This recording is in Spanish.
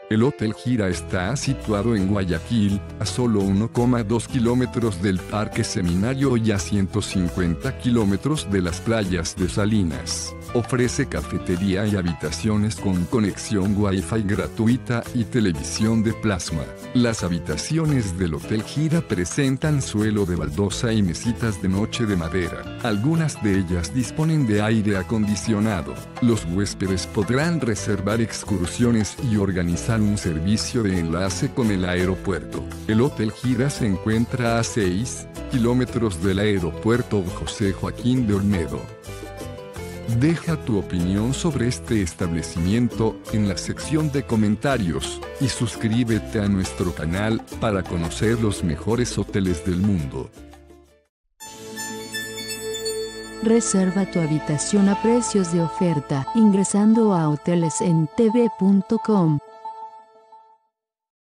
El Hotel Gira está situado en Guayaquil, a solo 1,2 kilómetros del Parque Seminario y a 150 kilómetros de las playas de Salinas. Ofrece cafetería y habitaciones con conexión Wi-Fi gratuita y televisión de plasma. Las habitaciones del Hotel Gira presentan suelo de baldosa y mesitas de noche de madera. Algunas de ellas disponen de aire acondicionado. Los huéspedes podrán reservar excursiones y organizar un servicio de enlace con el aeropuerto. El Hotel Gira se encuentra a 6 kilómetros del aeropuerto José Joaquín de Olmedo. Deja tu opinión sobre este establecimiento en la sección de comentarios y suscríbete a nuestro canal para conocer los mejores hoteles del mundo. Reserva tu habitación a precios de oferta ingresando a hotelesentv.com.